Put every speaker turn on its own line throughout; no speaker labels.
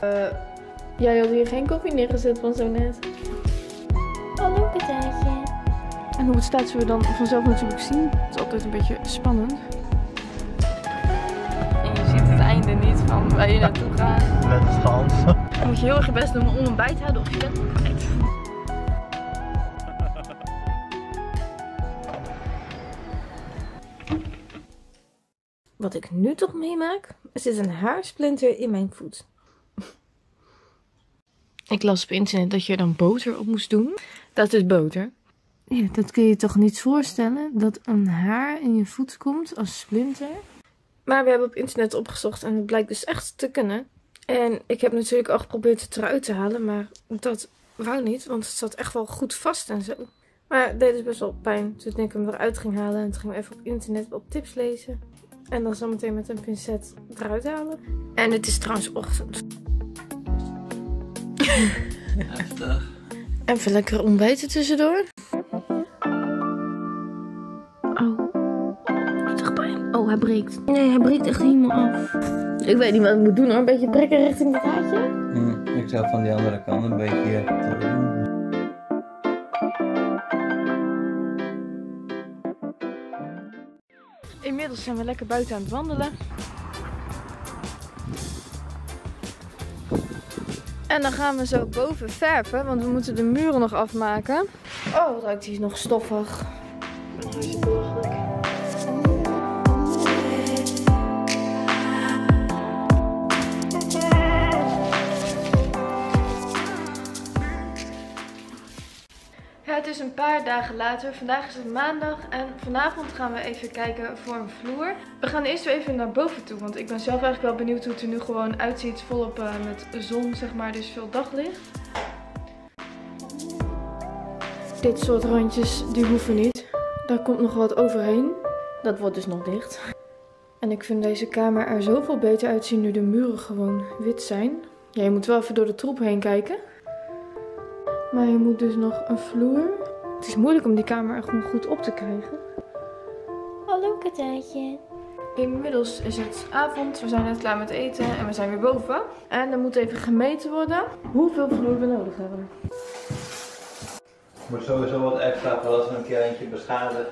Jij had hier geen koffie neergezet van zo net.
Hallo patatje.
En hoe het staat zullen we dan vanzelf natuurlijk zien. Het is altijd een beetje spannend. En je ziet het einde niet van waar je naartoe gaat.
Net als Hans.
Dan moet je heel erg je best doen om een bij te houden of je bent hem kwijt. Wat ik nu toch meemaak, er zit een haarsplinter in mijn voet. Ik las op internet dat je er dan boter op moest doen. Dat is boter. Ja, dat kun je je toch niet voorstellen, dat een haar in je voet komt als splinter. Maar we hebben op internet opgezocht en het blijkt dus echt te kunnen. En ik heb natuurlijk al geprobeerd het eruit te halen, maar dat wou niet, want het zat echt wel goed vast en zo. Maar het deed dus best wel pijn toen ik hem eruit ging halen. En toen gingen we even op internet op tips lezen. En dan zometeen met een pincet eruit halen. En het is trouwens ochtend.
Heftig.
Even lekker ontbijten tussendoor. Oh. Doet toch pijn? Oh, hij breekt. Nee, hij breekt echt helemaal af. Ik weet niet wat ik moet doen hoor. Een beetje prikken richting het haartje.
Ik zou van die andere kant een beetje te doen.
Inmiddels zijn we lekker buiten aan het wandelen. En dan gaan we zo boven verven, want we moeten de muren nog afmaken. Oh, wat ruikt hier nog stoffig. Ja, het is een paar dagen later. Vandaag is het maandag en vanavond gaan we even kijken voor een vloer. We gaan eerst weer even naar boven toe, want ik ben zelf eigenlijk wel benieuwd hoe het er nu gewoon uitziet. Volop met zon, zeg maar, dus veel daglicht. Dit soort randjes, die hoeven niet. Daar komt nog wat overheen. Dat wordt dus nog dicht. En ik vind deze kamer er zoveel beter uitzien nu de muren gewoon wit zijn. Ja, je moet wel even door de troep heen kijken. Maar je moet dus nog een vloer. Het is moeilijk om die kamer er gewoon goed op te krijgen.
Hallo patatje.
Inmiddels is het avond. We zijn net klaar met eten en we zijn weer boven. En er moet even gemeten worden hoeveel vloer we nodig hebben.
Moet sowieso wat extra voor als er een keer eentje beschadigt.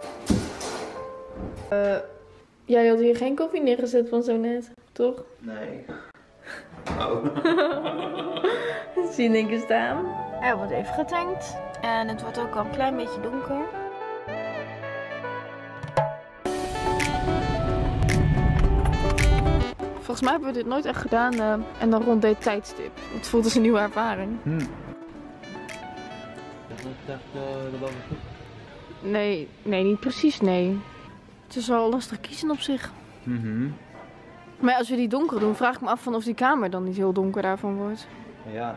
Jij had hier geen koffie neergezet van zo net, toch?
Nee. Oh.
Zie je in één keer staan. Er wordt even getankt. En het wordt ook al een klein beetje donker. Volgens mij hebben we dit nooit echt gedaan en dan rond dit tijdstip. Het voelt als een nieuwe ervaring. Nee, niet precies, nee. Het is wel lastig kiezen op zich. Maar ja, als we die donker doen, vraag ik me af van of die kamer dan niet heel donker daarvan wordt.
Ja.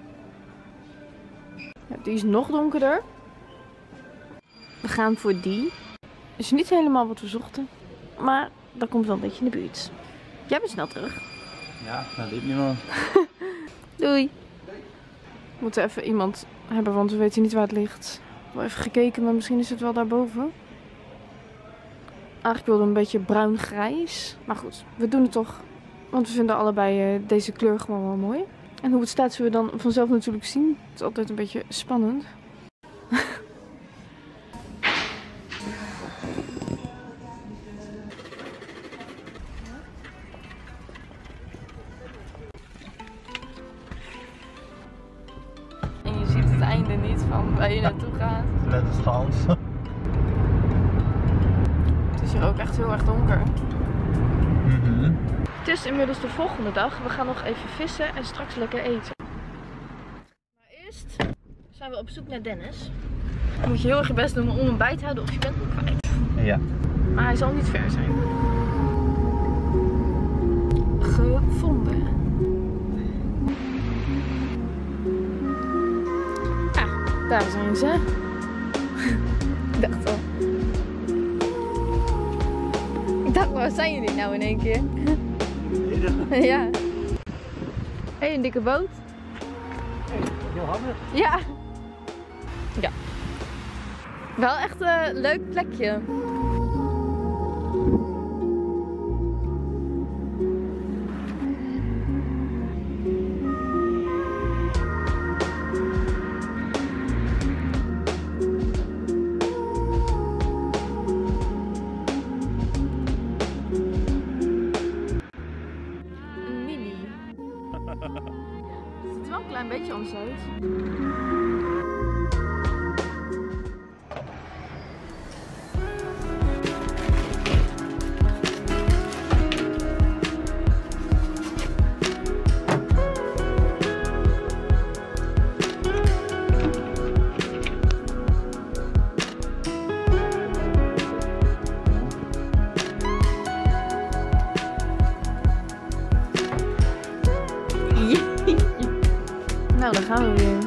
Ja, die is nog donkerder. We gaan voor die. Is niet helemaal wat we zochten. Maar dat komt wel een beetje in de buurt. Jij bent snel terug.
Ja, nou liep niemand.
Doei. We moeten even iemand hebben, want we weten niet waar het ligt. Ik heb wel even gekeken, maar misschien is het wel daarboven. Eigenlijk wilde een beetje bruin-grijs. Maar goed, we doen het toch. Want we vinden allebei deze kleur gewoon wel mooi. En hoe het staat zullen we dan vanzelf natuurlijk zien. Het is altijd een beetje spannend. En je ziet het einde niet van waar je naartoe gaat.
Net als Hans.
Het is hier ook echt heel erg donker. Het is inmiddels de volgende dag. We gaan nog even vissen en straks lekker eten. Maar eerst zijn we op zoek naar Dennis. Dan moet je heel erg je best doen om hem bij te houden of je bent hem kwijt.
Ja.
Maar hij zal niet ver zijn. Gevonden. Ah, daar zijn ze. Ik dacht al. Ik dacht, waar zijn jullie nou in één keer? Ja. Hé, een dikke boot.
Heel handig.
Ja. Ja. Wel echt een leuk plekje. Het ziet er wel een klein beetje anders uit. Nou, daar gaan we weer.